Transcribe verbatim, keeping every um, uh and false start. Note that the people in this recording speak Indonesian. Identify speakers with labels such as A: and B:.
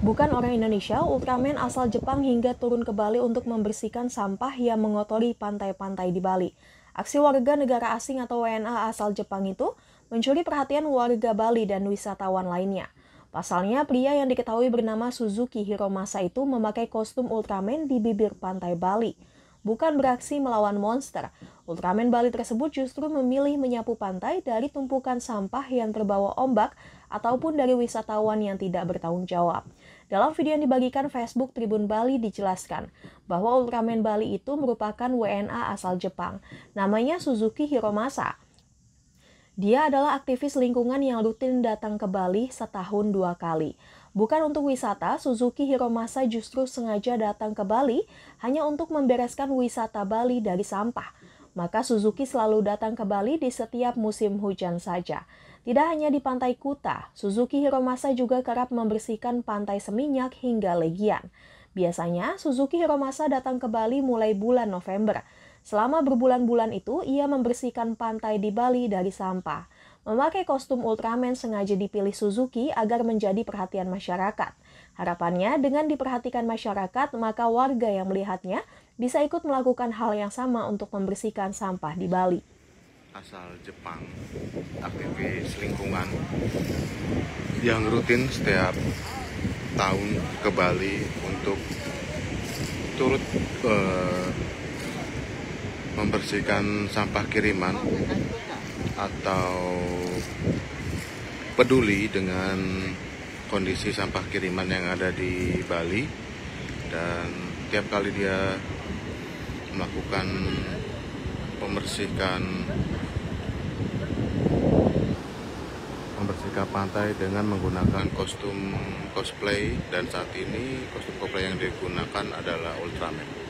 A: Bukan orang Indonesia, Ultraman asal Jepang hingga turun ke Bali untuk membersihkan sampah yang mengotori pantai-pantai di Bali. Aksi warga negara asing atau W N A asal Jepang itu mencuri perhatian warga Bali dan wisatawan lainnya. Pasalnya, pria yang diketahui bernama Suzuki Hiromasa itu memakai kostum Ultraman di bibir pantai Bali. Bukan beraksi melawan monster, Ultraman Bali tersebut justru memilih menyapu pantai dari tumpukan sampah yang terbawa ombak ataupun dari wisatawan yang tidak bertanggung jawab. Dalam video yang dibagikan Facebook Tribun Bali dijelaskan bahwa Ultraman Bali itu merupakan W N A asal Jepang. Namanya Suzuki Hiromasa. Dia adalah aktivis lingkungan yang rutin datang ke Bali setahun dua kali. Bukan untuk wisata, Suzuki Hiromasa justru sengaja datang ke Bali hanya untuk membereskan wisata Bali dari sampah. Maka Suzuki selalu datang ke Bali di setiap musim hujan saja. Tidak hanya di Pantai Kuta, Suzuki Hiromasa juga kerap membersihkan Pantai Seminyak hingga Legian. Biasanya, Suzuki Hiromasa datang ke Bali mulai bulan November. Selama berbulan-bulan itu, ia membersihkan pantai di Bali dari sampah. Memakai kostum Ultraman sengaja dipilih Suzuki agar menjadi perhatian masyarakat. Harapannya, dengan diperhatikan masyarakat, maka warga yang melihatnya bisa ikut melakukan hal yang sama untuk membersihkan sampah di Bali.
B: Asal Jepang, aktivis lingkungan yang rutin setiap tahun ke Bali untuk turut eh, membersihkan sampah kiriman atau peduli dengan kondisi sampah kiriman yang ada di Bali, dan tiap kali dia melakukan pembersihan membersihkan pantai dengan menggunakan kostum cosplay, dan saat ini kostum cosplay yang digunakan adalah Ultraman.